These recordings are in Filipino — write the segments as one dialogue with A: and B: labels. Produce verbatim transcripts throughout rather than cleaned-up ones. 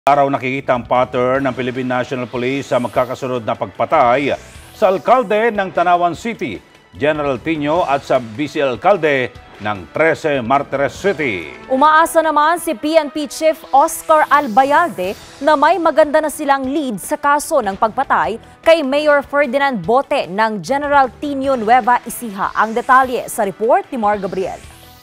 A: Araw nakikita ang pattern ng Philippine National Police sa magkakasunod na pagpatay sa alkalde ng Tanawan City, General Tino at sa Vice Alkalde ng thirteen Martires City.
B: Umaasa naman si P N P Chief Oscar Albayalde na may maganda na silang lead sa kaso ng pagpatay kay Mayor Ferdinand Bote ng General Tino Nueva Ecija. Ang detalye sa report ni Mar Gabriel.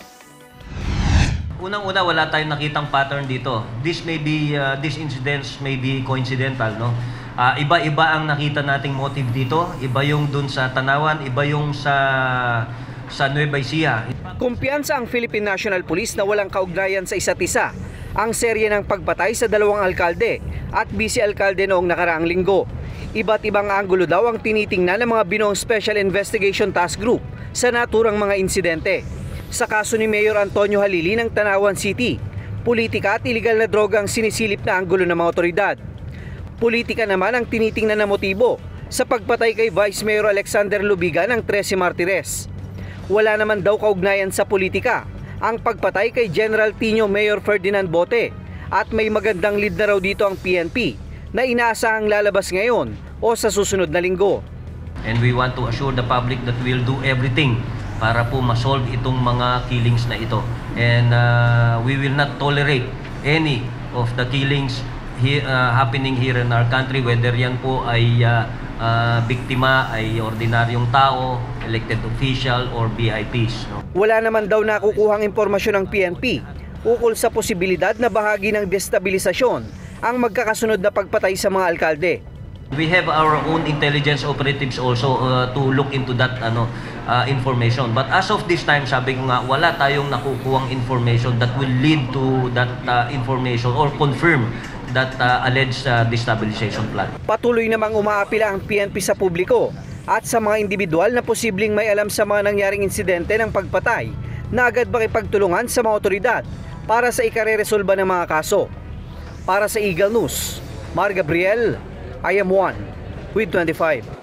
C: Unang-una, wala tayong nakitang pattern dito. This may be, uh, these incidents may be coincidental, no? Uh, iba-iba ang nakita nating motive dito. Iba yung dun sa Tanawan, iba yung sa sa Nueva Ecija.
D: Kumpiyansa ang Philippine National Police na walang kaugnayan sa isa't isa ang serye ng pagpatay sa dalawang alkalde at vice alkalde noong nakaraang linggo. Iba't ibang anggulo daw ang tinitingnan ng mga binoong Special Investigation Task Group sa naturang mga insidente. Sa kaso ni Mayor Antonio Halili ng Tanawan City, politika at iligal na droga ang sinisilip na anggulo ng mga otoridad. Politika naman ang tinitingnan na motibo sa pagpatay kay Vice Mayor Alexander Lubiga ng thirteen Martires. Wala naman daw kaugnayan sa politika ang pagpatay kay General Tino Mayor Ferdinand Bote at may magandang lead na raw dito ang P N P na inaasahang lalabas ngayon o sa susunod na linggo.
C: And we want to assure the public that we'll do everything para po ma-solve itong mga killings na ito. And uh, we will not tolerate any of the killings he, uh, happening here in our country, whether yan po ay uh, uh, biktima, ay ordinaryong tao, elected official, or V I Ps. No?
D: Wala naman daw nakukuhang impormasyon ng P N P ukol sa posibilidad na bahagi ng destabilisasyon ang magkakasunod na pagpatay sa mga alkalde.
C: We have our own intelligence operatives also uh, to look into that ano uh, information. But as of this time, sabi ko nga, wala tayong nakukuhang information that will lead to that uh, information or confirm that uh, alleged uh, destabilization plan.
D: Patuloy namang umaapila ang P N P sa publiko at sa mga individual na posibleng may alam sa mga nangyaring insidente ng pagpatay na agad makipagtulungan sa mga otoridad para sa ikareresolba ng mga kaso. Para sa Eagle News, Mar Gabriel, I am one with twenty-five.